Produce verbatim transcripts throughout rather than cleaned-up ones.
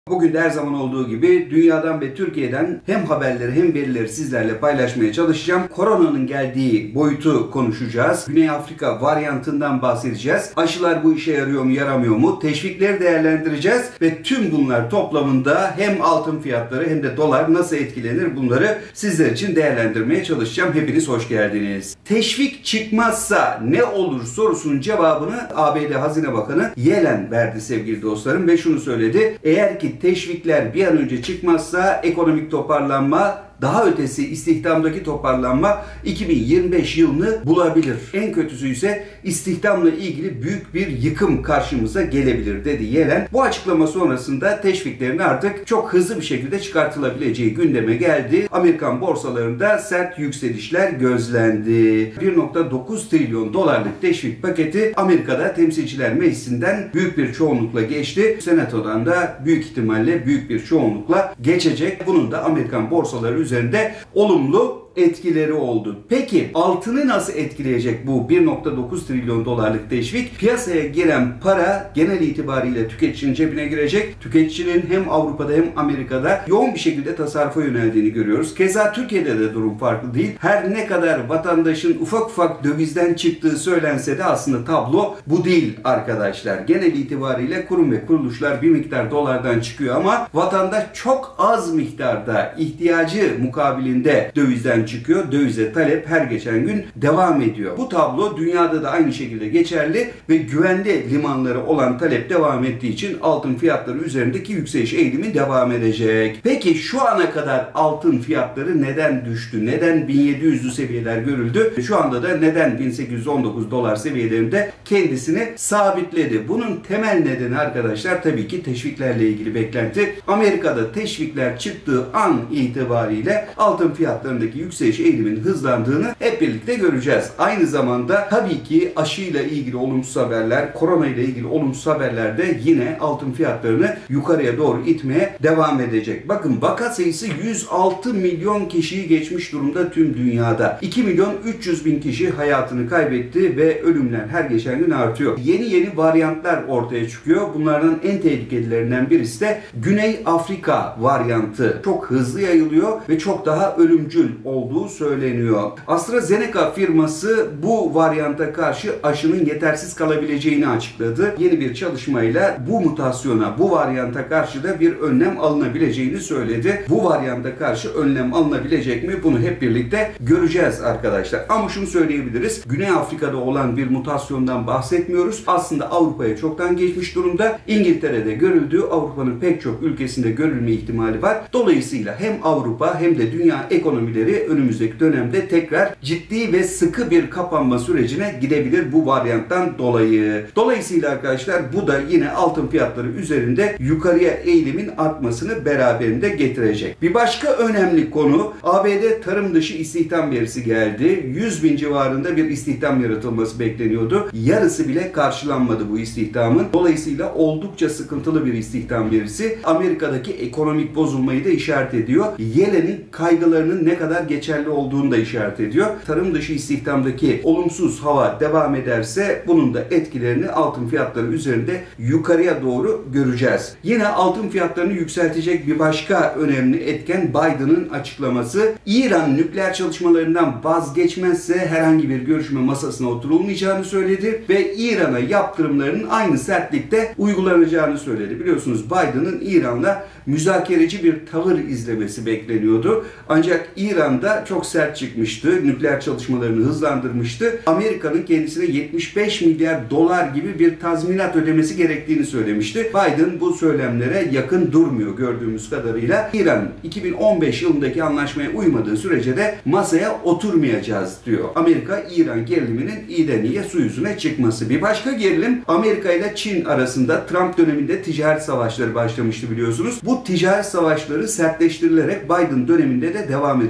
Bugün de her zaman olduğu gibi dünyadan ve Türkiye'den hem haberleri hem verileri sizlerle paylaşmaya çalışacağım. Koronanın geldiği boyutu konuşacağız. Güney Afrika varyantından bahsedeceğiz. Aşılar bu işe yarıyor mu, yaramıyor mu? Teşvikleri değerlendireceğiz ve tüm bunlar toplamında hem altın fiyatları hem de dolar nasıl etkilenir bunları sizler için değerlendirmeye çalışacağım. Hepiniz hoş geldiniz. Teşvik çıkmazsa ne olur sorusunun cevabını A B D Hazine Bakanı Yellen verdi sevgili dostlarım ve şunu söyledi. Eğer ki teşvikler bir an önce çıkmazsa ekonomik toparlanma, daha ötesi istihdamdaki toparlanma iki bin yirmi beş yılını bulabilir. En kötüsü ise istihdamla ilgili büyük bir yıkım karşımıza gelebilir dedi Yellen. Bu açıklama sonrasında teşviklerin artık çok hızlı bir şekilde çıkartılabileceği gündeme geldi. Amerikan borsalarında sert yükselişler gözlendi. bir nokta dokuz trilyon dolarlık teşvik paketi Amerika'da Temsilciler Meclisi'nden büyük bir çoğunlukla geçti. Senato'dan da büyük ihtimalle büyük bir çoğunlukla geçecek. Bunun da Amerikan borsaları üzerinde olumlu etkileri oldu. Peki altını nasıl etkileyecek bu bir nokta dokuz trilyon dolarlık teşvik? Piyasaya giren para genel itibariyle tüketicinin cebine girecek. Tüketicinin hem Avrupa'da hem Amerika'da yoğun bir şekilde tasarrufa yöneldiğini görüyoruz. Keza Türkiye'de de durum farklı değil. Her ne kadar vatandaşın ufak ufak dövizden çıktığı söylense de aslında tablo bu değil arkadaşlar. Genel itibariyle kurum ve kuruluşlar bir miktar dolardan çıkıyor ama vatandaş çok az miktarda ihtiyacı mukabilinde dövizden çıkıyor. Dövize talep her geçen gün devam ediyor. Bu tablo dünyada da aynı şekilde geçerli ve güvenli limanları olan talep devam ettiği için altın fiyatları üzerindeki yükseliş eğilimi devam edecek. Peki şu ana kadar altın fiyatları neden düştü? Neden bin yedi yüzlü seviyeler görüldü? Şu anda da neden bin sekiz yüz on dokuz dolar seviyelerinde kendisini sabitledi? Bunun temel nedeni arkadaşlar tabii ki teşviklerle ilgili beklenti. Amerika'da teşvikler çıktığı an itibariyle altın fiyatlarındaki yükseliş eğiliminin hızlandığını hep birlikte göreceğiz. Aynı zamanda tabii ki aşıyla ilgili olumsuz haberler, korona ile ilgili olumsuz haberler de yine altın fiyatlarını yukarıya doğru itmeye devam edecek. Bakın vaka sayısı yüz altı milyon kişiyi geçmiş durumda tüm dünyada. iki milyon üç yüz bin kişi hayatını kaybetti ve ölümler her geçen gün artıyor. Yeni yeni varyantlar ortaya çıkıyor. Bunlardan en tehlikelilerinden birisi de Güney Afrika varyantı. Çok hızlı yayılıyor ve çok daha ölümcül olduğu söyleniyor. AstraZeneca firması bu varyanta karşı aşının yetersiz kalabileceğini açıkladı. Yeni bir çalışmayla bu mutasyona, bu varyanta karşı da bir önlem alınabileceğini söyledi. Bu varyanta karşı önlem alınabilecek mi? Bunu hep birlikte göreceğiz arkadaşlar. Ama şunu söyleyebiliriz. Güney Afrika'da olan bir mutasyondan bahsetmiyoruz. Aslında Avrupa'ya çoktan geçmiş durumda. İngiltere'de görüldüğü, Avrupa'nın pek çok ülkesinde görülme ihtimali var. Dolayısıyla hem Avrupa hem de dünya ekonomileri önümüzdeki dönemde tekrar ciddi ve sıkı bir kapanma sürecine gidebilir bu varyanttan dolayı. Dolayısıyla arkadaşlar bu da yine altın fiyatları üzerinde yukarıya eğilimin artmasını beraberinde getirecek. Bir başka önemli konu A B D tarım dışı istihdam verisi geldi. yüz bin civarında bir istihdam yaratılması bekleniyordu. Yarısı bile karşılanmadı bu istihdamın. Dolayısıyla oldukça sıkıntılı bir istihdam verisi. Amerika'daki ekonomik bozulmayı da işaret ediyor. Yellen'in kaygılarının ne kadar geçerli olduğunu da işaret ediyor. Tarım dışı istihdamdaki olumsuz hava devam ederse bunun da etkilerini altın fiyatları üzerinde yukarıya doğru göreceğiz. Yine altın fiyatlarını yükseltecek bir başka önemli etken Biden'ın açıklaması. İran nükleer çalışmalarından vazgeçmezse herhangi bir görüşme masasına oturulmayacağını söyledi ve İran'a yaptırımlarının aynı sertlikte uygulanacağını söyledi. Biliyorsunuz Biden'ın İran'la müzakereci bir tavır izlemesi bekleniyordu. Ancak İran'da çok sert çıkmıştı. Nükleer çalışmalarını hızlandırmıştı. Amerika'nın kendisine yetmiş beş milyar dolar gibi bir tazminat ödemesi gerektiğini söylemişti. Biden bu söylemlere yakın durmuyor gördüğümüz kadarıyla. İran iki bin on beş yılındaki anlaşmaya uymadığı sürece de masaya oturmayacağız diyor. Amerika-İran geriliminin iyiden iyiye su yüzüne çıkması. Bir başka gerilim Amerika ile Çin arasında Trump döneminde ticaret savaşları başlamıştı biliyorsunuz. Bu ticaret savaşları sertleştirilerek Biden döneminde de devam edecek gibi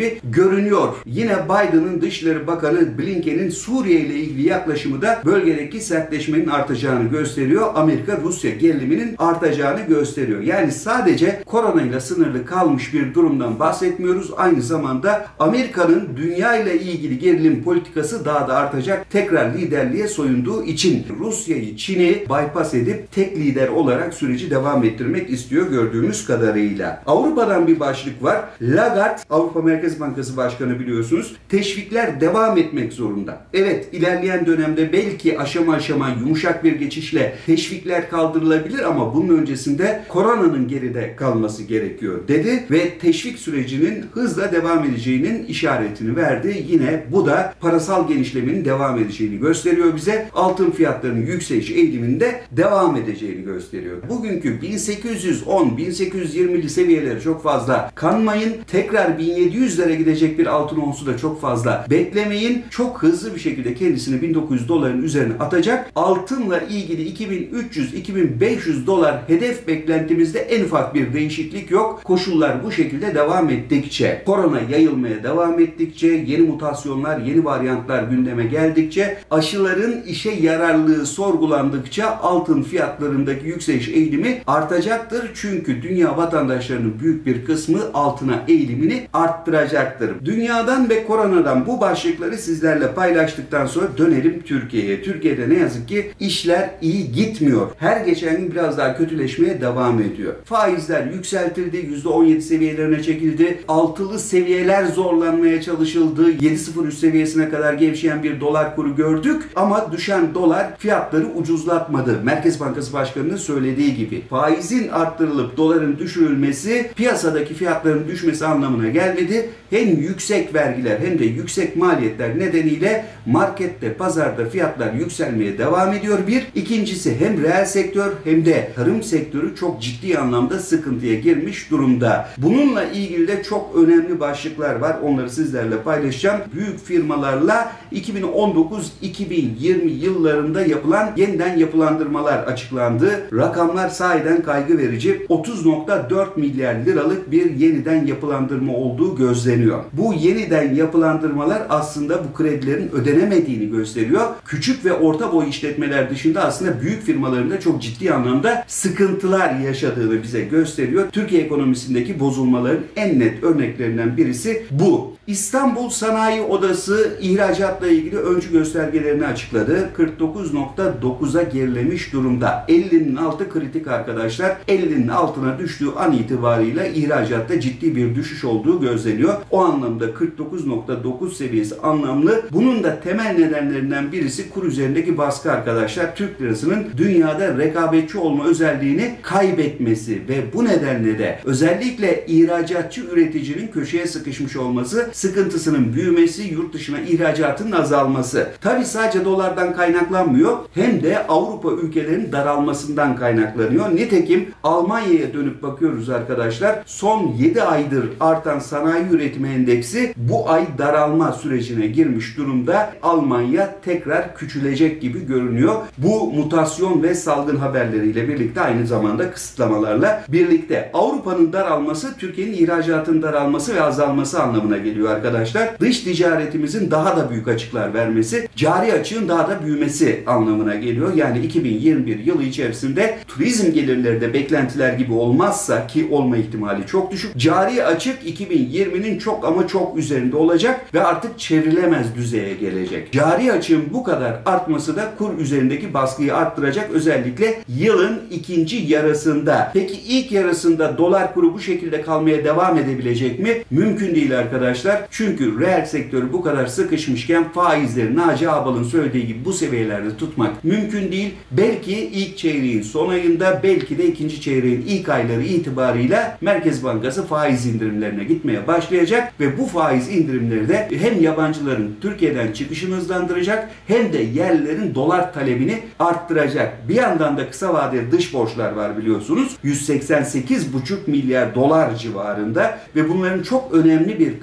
gibi görünüyor. Yine Biden'ın Dışişleri Bakanı Blinken'in Suriye ile ilgili yaklaşımı da bölgedeki sertleşmenin artacağını gösteriyor. Amerika-Rusya geriliminin artacağını gösteriyor. Yani sadece koronayla sınırlı kalmış bir durumdan bahsetmiyoruz. Aynı zamanda Amerika'nın dünya ile ilgili gerilim politikası daha da artacak. Tekrar liderliğe soyunduğu için Rusya'yı, Çin'i bypass edip tek lider olarak süreci devam ettirmek istiyor gördüğümüz kadarıyla. Avrupa'dan bir başlık var. Lagarde, Avrupa Merkez Bankası Başkanı biliyorsunuz, teşvikler devam etmek zorunda. Evet, ilerleyen dönemde belki aşama aşama yumuşak bir geçişle teşvikler kaldırılabilir ama bunun öncesinde koronanın geride kalması gerekiyor dedi ve teşvik sürecinin hızla devam edeceğinin işaretini verdi. Yine bu da parasal genişlemenin devam edeceğini gösteriyor bize. Altın fiyatlarının yükseliş eğiliminde devam edeceğini gösteriyor. Bugünkü bin sekiz yüz on bin sekiz yüz yirmili seviyeleri çok fazla kanmayın. Tekrar bin yedi yüzlere gidecek bir altın onsu da çok fazla beklemeyin. Çok hızlı bir şekilde kendisini bin dokuz yüz doların üzerine atacak. Altınla ilgili iki bin üç yüz iki bin beş yüz dolar hedef beklentimizde en ufak bir değişiklik yok. Koşullar bu şekilde devam ettikçe, korona yayılmaya devam ettikçe, yeni mutasyonlar, yeni varyantlar gündeme geldikçe, aşıların işe yararlığı sorgulandıkça altın fiyatlarındaki yükseliş eğilimi artacaktır. Çünkü dünya vatandaşlarının büyük bir kısmı altına eğilimini arttıracaktır. Dünyadan ve koronadan bu başlıkları sizlerle paylaştıktan sonra dönelim Türkiye'ye. Türkiye'de ne yazık ki işler iyi gitmiyor. Her geçen gün biraz daha kötüleşmeye devam ediyor. Faizler yükseltildi, yüzde on yedi seviyelerine çekildi. Altılı seviyeler zorlanmaya çalışıldı. yedi virgül sıfır üç seviyesine kadar gevşeyen bir dolar kuru gördük ama düşen dolar fiyatları ucuzlatmadı. Merkez Bankası Başkanı'nın söylediği gibi faizin arttırılıp doların düşürülmesi piyasadaki fiyatların düşmesi anlamına gelmedi. Hem yüksek vergiler hem de yüksek maliyetler nedeniyle markette, pazarda fiyatlar yükselmeye devam ediyor. Bir. İkincisi hem reel sektör hem de tarım sektörü çok ciddi anlamda sıkıntıya girmiş durumda. Bununla ilgili de çok önemli başlıklar var. Onları sizlerle paylaşacağım. Büyük firmalarla iki bin on dokuz iki bin yirmi yıllarında yapılan yeniden yapılandırmalar açıklandı. Rakamlar sahiden kaygı verici. otuz nokta dört milyar liralık bir yeniden yapılandırma olduğu gözleniyor. Bu yeniden yapılandırmalar aslında bu kredilerin ödenemediğini gösteriyor. Küçük ve orta boy işletmeler dışında aslında büyük firmaların da çok ciddi anlamda sıkıntılar yaşadığını bize gösteriyor. Türkiye ekonomisindeki bozulmaların en net örneklerinden birisi bu. İstanbul Sanayi Odası ihracatla ilgili öncü göstergelerini açıkladı. kırk dokuz nokta dokuza gerilemiş durumda. ellinin altı kritik arkadaşlar. ellinin altına düştüğü an itibarıyla ihracatta ciddi bir düşüş olduğu gözleniyor. O anlamda kırk dokuz nokta dokuz seviyesi anlamlı. Bunun da temel nedenlerinden birisi kur üzerindeki baskı arkadaşlar. Türk lirasının dünyada rekabetçi olma özelliğini kaybetmesi ve bu nedenle de özellikle ihracatçı üreticinin köşeye sıkışmış olması, sıkıntısının büyümesi, yurt dışına ihracatının azalması. Tabi sadece dolardan kaynaklanmıyor, hem de Avrupa ülkelerinin daralmasından kaynaklanıyor. Nitekim Almanya'ya dönüp bakıyoruz arkadaşlar. Son yedi aydır artan sanayi üretimi endeksi bu ay daralma sürecine girmiş durumda. Almanya tekrar küçülecek gibi görünüyor. Bu mutasyon ve salgın haberleriyle birlikte, aynı zamanda kısıtlamalarla birlikte Avrupa'nın daralması, Türkiye'nin ihracatının daralması ve azalması anlamına geliyor arkadaşlar. Dış ticaretimizin daha da büyük açıklar vermesi, cari açığın daha da büyümesi anlamına geliyor. Yani iki bin yirmi bir yılı içerisinde turizm gelirleri de beklentiler gibi olmazsa, ki olma ihtimali çok düşük, cari açık iki bin yirminin çok ama çok üzerinde olacak ve artık çevrilemez düzeye gelecek. Cari açığın bu kadar artması da kur üzerindeki baskıyı arttıracak, özellikle yılın ikinci yarısında. Peki ilk yarısında dolar kuru bu şekilde kalmaya devam edebilecek mi? Mümkün değil arkadaşlar. Çünkü reel sektörü bu kadar sıkışmışken faizleri Naci Ağbal'ın söylediği gibi bu seviyelerde tutmak mümkün değil. Belki ilk çeyreğin son ayında, belki de ikinci çeyreğin ilk ayları itibarıyla Merkez Bankası faiz indirimlerine gitmeye başlayacak ve bu faiz indirimleri de hem yabancıların Türkiye'den çıkışını hızlandıracak hem de yerlilerin dolar talebini arttıracak. Bir yandan da kısa vadeli dış borçlar var biliyorsunuz. yüz seksen sekiz buçuk milyar dolar civarında ve bunların çok önemli bir kısmı da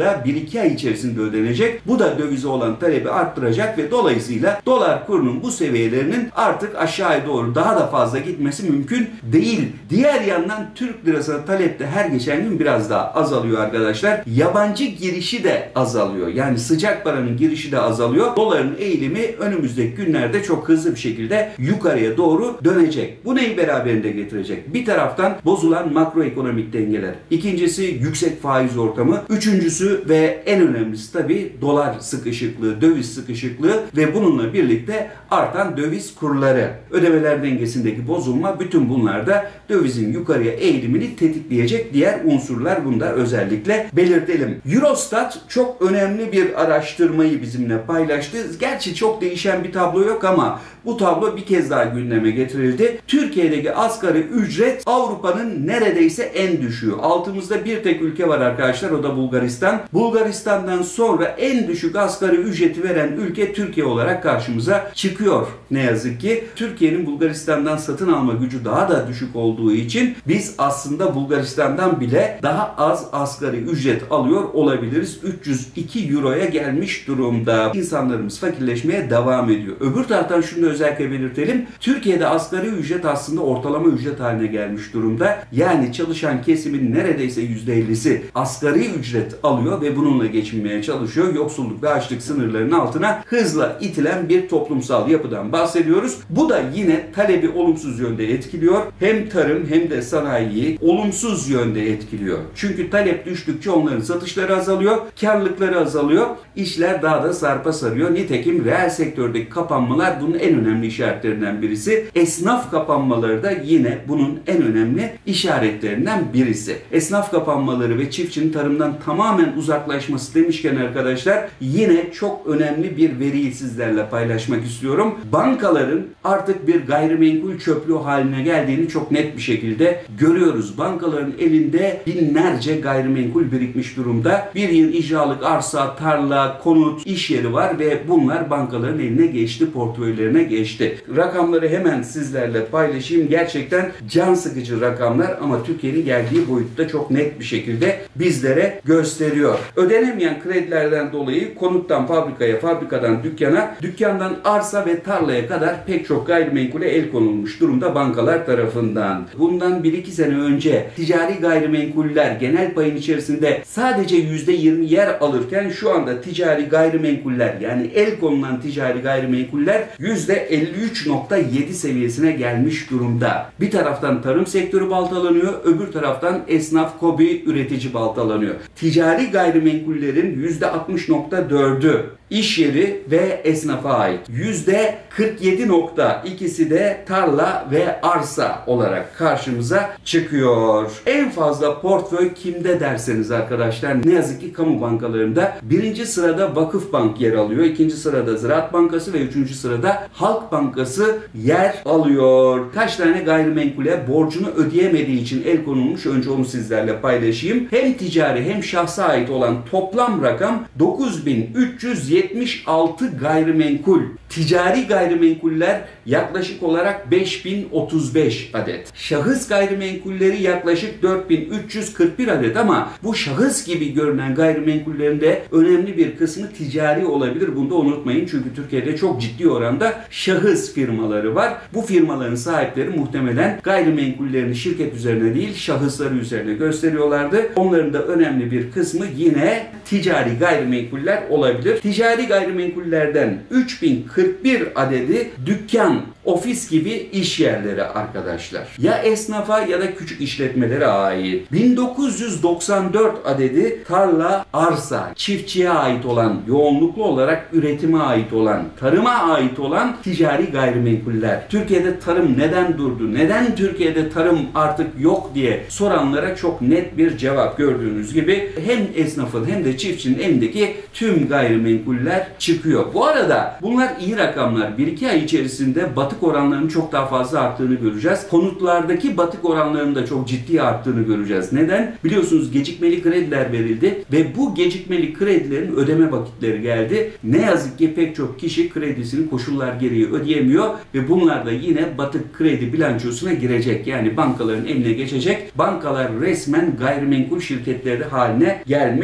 da bir iki ay içerisinde ödenecek. Bu da dövize olan talebi arttıracak ve dolayısıyla dolar kurunun bu seviyelerinin artık aşağıya doğru daha da fazla gitmesi mümkün değil. Diğer yandan Türk lirasına talep de her geçen gün biraz daha azalıyor arkadaşlar. Yabancı girişi de azalıyor. Yani sıcak paranın girişi de azalıyor. Doların eğilimi önümüzdeki günlerde çok hızlı bir şekilde yukarıya doğru dönecek. Bu neyi beraberinde getirecek? Bir taraftan bozulan makroekonomik dengeler. İkincisi yüksek faiz ortamı. Üçüncüsü ve en önemlisi tabii dolar sıkışıklığı, döviz sıkışıklığı ve bununla birlikte artan döviz kurları. Ödemeler dengesindeki bozulma, bütün bunlar da dövizin yukarıya eğilimini tetikleyecek diğer unsurlar. Bunu da özellikle belirtelim. Eurostat çok önemli bir araştırmayı bizimle paylaştı. Gerçi çok değişen bir tablo yok ama bu tablo bir kez daha gündeme getirildi. Türkiye'deki asgari ücret Avrupa'nın neredeyse en düşüğü. Altımızda bir tek ülke var arkadaşlar, o da Bulgaristan. Bulgaristan'dan sonra en düşük asgari ücreti veren ülke Türkiye olarak karşımıza çıkıyor. Ne yazık ki Türkiye'nin Bulgaristan'dan satın alma gücü daha da düşük olduğu için biz aslında Bulgaristan'dan bile daha az asgari ücret alıyor olabiliriz. üç yüz iki euroya gelmiş durumda. İnsanlarımız fakirleşmeye devam ediyor. Öbür taraftan şunu da özellikle belirtelim. Türkiye'de asgari ücret aslında ortalama ücret haline gelmiş durumda. Yani çalışan kesimin neredeyse yüzde ellisi asgari ücret alıyor ve bununla geçinmeye çalışıyor. Yoksulluk ve açlık sınırlarının altına hızla itilen bir toplumsal yapıdan bahsediyoruz. Bu da yine talebi olumsuz yönde etkiliyor. Hem tarım hem de sanayiyi olumsuz yönde etkiliyor. Çünkü talep düştükçe onların satışları azalıyor, karlılıkları azalıyor, işler daha da sarpa sarıyor. Nitekim reel sektördeki kapanmalar bunun en önemli işaretlerinden birisi. Esnaf kapanmaları da yine bunun en önemli işaretlerinden birisi. Esnaf kapanmaları ve çiftçinin tarımdan tamamen uzaklaşması demişken arkadaşlar, yine çok önemli bir veriyi sizlerle paylaşmak istiyorum. Bankaların artık bir gayrimenkul çöplüğü haline geldiğini çok net bir şekilde görüyoruz. Bankaların elinde binlerce gayrimenkul birikmiş durumda. Bir yıl icralık arsa, tarla, konut, iş yeri var ve bunlar bankaların eline geçti, portföylerine geçti. Rakamları hemen sizlerle paylaşayım. Gerçekten can sıkıcı rakamlar ama Türkiye'nin geldiği boyutta çok net bir şekilde bizlere gösteriyor. Ödenemeyen kredilerden dolayı konuttan fabrikaya, fabrikadan dükkana, dükkandan arsa ve tarlaya kadar pek çok gayrimenkule el konulmuş durumda bankalar tarafından. Bundan bir iki sene önce ticari gayrimenkuller genel payın içerisinde sadece yüzde yirmi yer alırken şu anda ticari gayrimenkuller, yani el konulan ticari gayrimenkuller yüzde elli üç nokta yedi seviyesine gelmiş durumda. Bir taraftan tarım sektörü baltalanıyor, öbür taraftan esnaf, KOBİ, üretici baltalanıyor. Ticari gayrimenkullerin yüzde altmış nokta dördü iş yeri ve esnafa ait. yüzde kırk yedi nokta ikisi de tarla ve arsa olarak karşımıza çıkıyor. En fazla portföy kimde derseniz arkadaşlar, ne yazık ki kamu bankalarında. Birinci sırada Vakıfbank yer alıyor. İkinci sırada Ziraat Bankası ve üçüncü sırada Halk Bankası yer alıyor. Kaç tane gayrimenkule borcunu ödeyemediği için el konulmuş, önce onu sizlerle paylaşayım. Hem ticari hem şahsa ait olan toplam rakam dokuz bin üç yüz yetmiş altı gayrimenkul. Ticari gayrimenkuller yaklaşık olarak beş bin otuz beş adet. Şahıs gayrimenkulleri yaklaşık dört bin üç yüz kırk bir adet ama bu şahıs gibi görünen gayrimenkullerin de önemli bir kısmı ticari olabilir. Bunu da unutmayın çünkü Türkiye'de çok ciddi oranda şahıs firmaları var. Bu firmaların sahipleri muhtemelen gayrimenkullerini şirket üzerine değil şahısları üzerine gösteriyorlardı. Onların da önemli bir kısmı yine ticari gayrimenkuller olabilir. Ticari gayrimenkullerden üç bin kırk bir adedi dükkan, ofis gibi iş yerleri arkadaşlar. Ya esnafa ya da küçük işletmelere ait. bin dokuz yüz doksan dört adedi tarla, arsa, çiftçiye ait olan, yoğunluklu olarak üretime ait olan, tarıma ait olan ticari gayrimenkuller. Türkiye'de tarım neden durdu? Neden Türkiye'de tarım artık yok diye soranlara çok net bir cevap. Gördüğünüz gibi hem esnafın hem de çiftçinin elindeki tüm gayrimenkuller çıkıyor. Bu arada bunlar iyi rakamlar. bir iki ay içerisinde batık oranlarının çok daha fazla arttığını göreceğiz. Konutlardaki batık oranlarının da çok ciddi arttığını göreceğiz. Neden? Biliyorsunuz gecikmeli krediler verildi ve bu gecikmeli kredilerin ödeme vakitleri geldi. Ne yazık ki pek çok kişi kredisini koşullar gereği ödeyemiyor ve bunlar da yine batık kredi bilançosuna girecek. Yani bankaların eline geçecek. Bankalar resmen gayrimenkul şirketleri haline gelmiş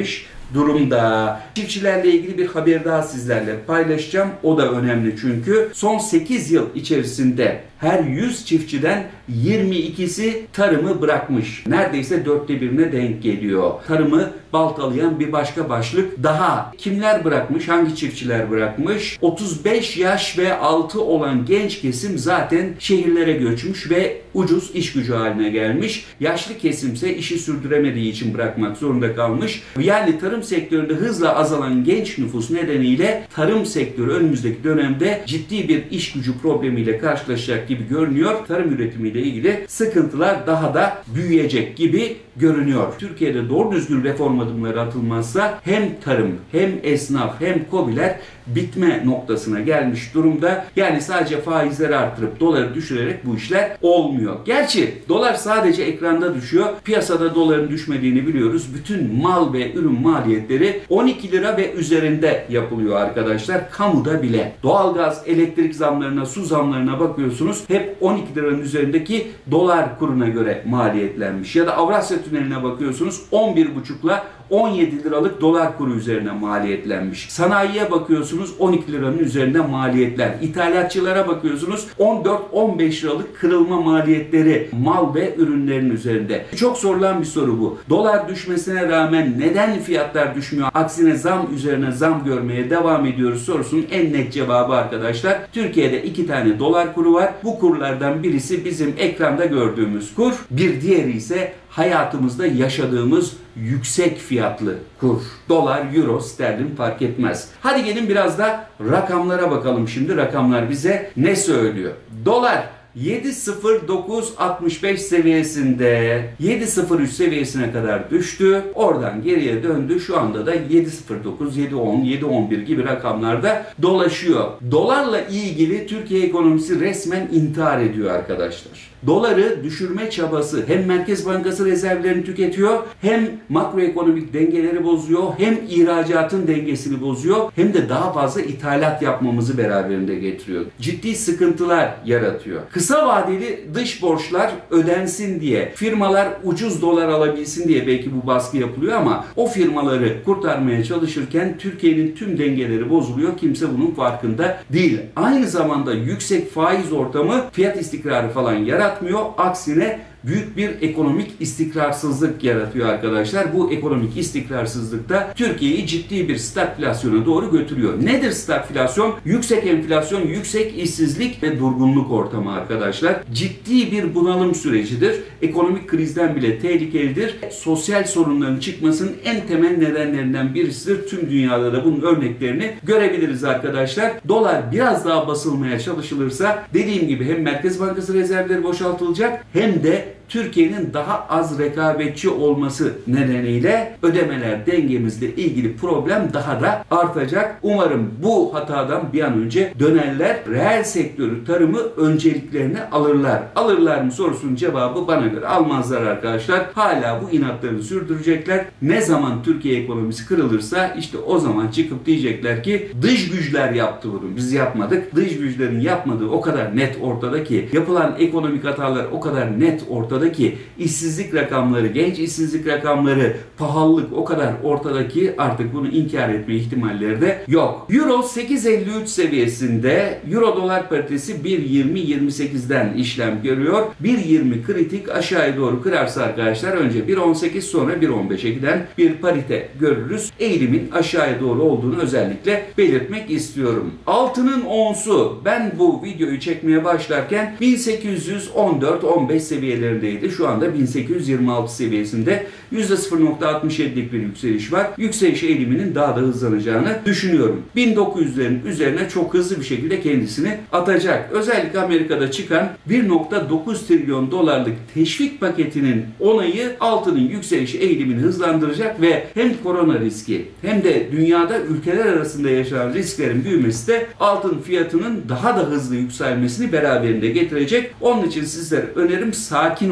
durumda. Çiftçilerle ilgili bir haber daha sizlerle paylaşacağım. O da önemli çünkü. Son sekiz yıl içerisinde her yüz çiftçiden yirmi ikisi tarımı bırakmış. Neredeyse dörtte birine denk geliyor. Tarımı baltalayan bir başka başlık daha. Kimler bırakmış? Hangi çiftçiler bırakmış? otuz beş yaş ve altı olan genç kesim zaten şehirlere göçmüş ve ucuz iş gücü haline gelmiş. Yaşlı kesimse işi sürdüremediği için bırakmak zorunda kalmış. Yani tarım sektöründe hızla azalan genç nüfus nedeniyle tarım sektörü önümüzdeki dönemde ciddi bir iş gücü problemiyle karşılaşacak gibi görünüyor. Tarım üretimiyle ilgili sıkıntılar daha da büyüyecek gibi görünüyor. Türkiye'de doğru düzgün reform adımları atılmazsa hem tarım hem esnaf hem KOBİ'ler bitme noktasına gelmiş durumda. Yani sadece faizleri arttırıp doları düşürerek bu işler olmuyor. Gerçi dolar sadece ekranda düşüyor. Piyasada doların düşmediğini biliyoruz. Bütün mal ve ürün maliyetleri on iki lira ve üzerinde yapılıyor arkadaşlar. Kamuda bile. Doğalgaz, elektrik zamlarına, su zamlarına bakıyorsunuz. Hep on iki liranın üzerindeki dolar kuruna göre maliyetlenmiş. Ya da Avrasya Tüneli'ne bakıyorsunuz on bir buçukla on yedi liralık dolar kuru üzerine maliyetlenmiş. Sanayiye bakıyorsunuz on iki liranın üzerinde maliyetler. İthalatçılara bakıyorsunuz on dört on beş liralık kırılma maliyetleri mal ve ürünlerin üzerinde. Çok sorulan bir soru bu. Dolar düşmesine rağmen neden fiyatlar düşmüyor? Aksine zam üzerine zam görmeye devam ediyoruz sorusunun en net cevabı arkadaşlar. Türkiye'de iki tane dolar kuru var. Bu kurlardan birisi bizim ekranda gördüğümüz kur. Bir diğeri ise hayatımızda yaşadığımız yüksek fiyatlı kur. Dolar, euro, sterlin fark etmez. Hadi gelin biraz da rakamlara bakalım şimdi. Rakamlar bize ne söylüyor? Dolar yedi nokta sıfır dokuz altmış beş seviyesinde yedi nokta sıfır üç seviyesine kadar düştü. Oradan geriye döndü. Şu anda da yedi nokta sıfır dokuz, yedi nokta on, yedi nokta on bir gibi rakamlarda dolaşıyor. Dolarla ilgili Türkiye ekonomisi resmen intihar ediyor arkadaşlar. Doları düşürme çabası hem Merkez Bankası rezervlerini tüketiyor, hem makroekonomik dengeleri bozuyor, hem ihracatın dengesini bozuyor, hem de daha fazla ithalat yapmamızı beraberinde getiriyor. Ciddi sıkıntılar yaratıyor. Kısa vadeli dış borçlar ödensin diye, firmalar ucuz dolar alabilsin diye belki bu baskı yapılıyor ama o firmaları kurtarmaya çalışırken Türkiye'nin tüm dengeleri bozuluyor. Kimse bunun farkında değil. Aynı zamanda yüksek faiz ortamı fiyat istikrarı falan yaratmıyor. Aksine büyük bir ekonomik istikrarsızlık yaratıyor arkadaşlar. Bu ekonomik istikrarsızlık da Türkiye'yi ciddi bir stagflasyona doğru götürüyor. Nedir stagflasyon? Yüksek enflasyon, yüksek işsizlik ve durgunluk ortamı arkadaşlar. Ciddi bir bunalım sürecidir. Ekonomik krizden bile tehlikelidir. Sosyal sorunların çıkmasının en temel nedenlerinden birisidir. Tüm dünyada da bunun örneklerini görebiliriz arkadaşlar. Dolar biraz daha basılmaya çalışılırsa dediğim gibi hem Merkez Bankası rezervleri boşaltılacak hem de Türkiye'nin daha az rekabetçi olması nedeniyle ödemeler dengemizle ilgili problem daha da artacak. Umarım bu hatadan bir an önce dönerler. Reel sektörü, tarımı önceliklerine alırlar. Alırlar mı sorusunun cevabı bana göre almazlar arkadaşlar. Hala bu inatlarını sürdürecekler. Ne zaman Türkiye ekonomisi kırılırsa işte o zaman çıkıp diyecekler ki dış güçler yaptı bunu. Biz yapmadık. Dış güçlerin yapmadığı o kadar net ortada ki, yapılan ekonomik hatalar o kadar net ortada ki, işsizlik rakamları, genç işsizlik rakamları, pahalılık o kadar ortada ki artık bunu inkar etme ihtimalleri de yok. Euro sekiz virgül elli üç seviyesinde, Euro dolar paritesi bir virgül yirmi yirmi sekizden işlem görüyor. bir virgül yirmi kritik, aşağıya doğru kırarsa arkadaşlar önce bir virgül on sekiz sonra bir virgül on beşe giden bir parite görürüz. Eğilimin aşağıya doğru olduğunu özellikle belirtmek istiyorum. Altının onsu, ben bu videoyu çekmeye başlarken bin sekiz yüz on dört on beş seviyelerindeydi. Şu anda bin sekiz yüz yirmi altı seviyesinde yüzde sıfır nokta altmış yedilik bir yükseliş var. Yükseliş eğiliminin daha da hızlanacağını düşünüyorum. bin dokuz yüzlerin üzerine çok hızlı bir şekilde kendisini atacak. Özellikle Amerika'da çıkan bir nokta dokuz trilyon dolarlık teşvik paketinin onayı altının yükseliş eğilimini hızlandıracak ve hem korona riski hem de dünyada ülkeler arasında yaşanan risklerin büyümesi de altın fiyatının daha da hızlı yükselmesini beraberinde getirecek. Onun için sizlere önerim sakin olun.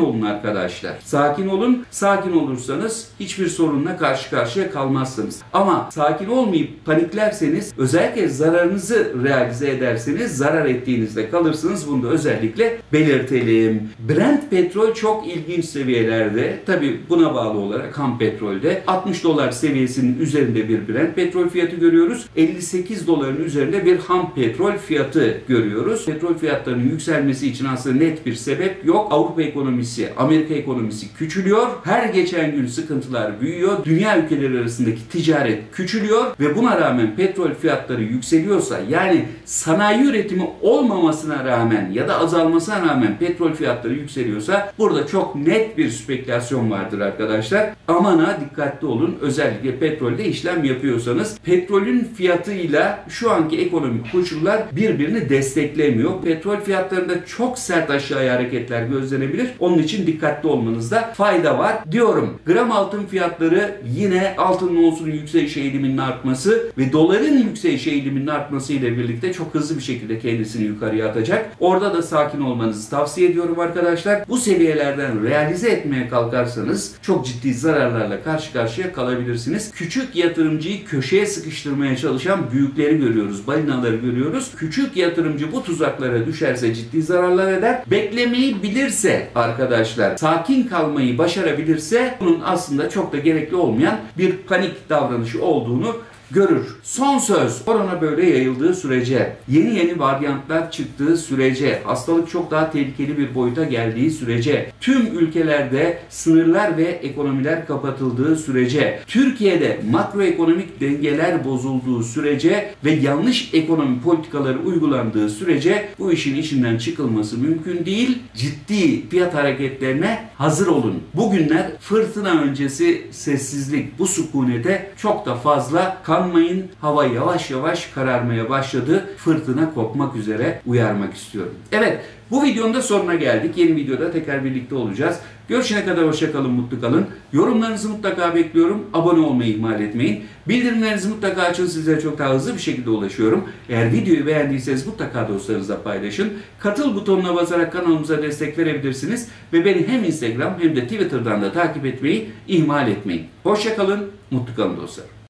olun arkadaşlar. Sakin olun. Sakin olursanız hiçbir sorunla karşı karşıya kalmazsınız. Ama sakin olmayıp paniklerseniz, özellikle zararınızı realize ederseniz zarar ettiğinizde kalırsınız. Bunu da özellikle belirtelim. Brent petrol çok ilginç seviyelerde. Tabi buna bağlı olarak ham petrolde altmış dolar seviyesinin üzerinde bir Brent petrol fiyatı görüyoruz. elli sekiz doların üzerinde bir ham petrol fiyatı görüyoruz. Petrol fiyatlarının yükselmesi için aslında net bir sebep yok. Avrupa ekonomisi, Amerika ekonomisi küçülüyor. Her geçen gün sıkıntılar büyüyor. Dünya ülkeleri arasındaki ticaret küçülüyor ve buna rağmen petrol fiyatları yükseliyorsa, yani sanayi üretimi olmamasına rağmen ya da azalmasına rağmen petrol fiyatları yükseliyorsa burada çok net bir spekülasyon vardır arkadaşlar. Aman ha, dikkatli olun. Özellikle petrolde işlem yapıyorsanız petrolün fiyatıyla şu anki ekonomik koşullar birbirini desteklemiyor. Petrol fiyatlarında çok sert aşağıya hareketler gözlenebilir. Onun için dikkatli olmanızda fayda var diyorum. Gram altın fiyatları yine altının onsunun yükseliş eğiliminin artması ve doların yükseliş eğiliminin artması ile birlikte çok hızlı bir şekilde kendisini yukarıya atacak. Orada da sakin olmanızı tavsiye ediyorum arkadaşlar. Bu seviyelerden realize etmeye kalkarsanız çok ciddi zararlarla karşı karşıya kalabilirsiniz. Küçük yatırımcıyı köşeye sıkıştırmaya çalışan büyükleri görüyoruz. Balinaları görüyoruz. Küçük yatırımcı bu tuzaklara düşerse ciddi zararlar eder. Beklemeyi bilirse arkadaşlar, sakin kalmayı başarabilirse bunun aslında çok da gerekli olmayan bir panik davranışı olduğunu görür. Son söz. Korona böyle yayıldığı sürece, yeni yeni varyantlar çıktığı sürece, hastalık çok daha tehlikeli bir boyuta geldiği sürece, tüm ülkelerde sınırlar ve ekonomiler kapatıldığı sürece, Türkiye'de makroekonomik dengeler bozulduğu sürece ve yanlış ekonomi politikaları uygulandığı sürece bu işin içinden çıkılması mümkün değil. Ciddi fiyat hareketlerine hazır olun. Bugünler fırtına öncesi sessizlik. Bu sükunete çok da fazla kanmayın. Hava yavaş yavaş kararmaya başladı. Fırtına kopmak üzere, uyarmak istiyorum. Evet, bu videonun da sonuna geldik. Yeni videoda tekrar birlikte olacağız. Görüşene kadar hoşça kalın, mutlu kalın. Yorumlarınızı mutlaka bekliyorum. Abone olmayı ihmal etmeyin. Bildirimlerinizi mutlaka açın. Sizlere çok daha hızlı bir şekilde ulaşıyorum. Eğer videoyu beğendiyseniz mutlaka dostlarınızla paylaşın. Katıl butonuna basarak kanalımıza destek verebilirsiniz. Ve beni hem Instagram hem de Twitter'dan da takip etmeyi ihmal etmeyin. Hoşça kalın, mutlu kalın dostlar.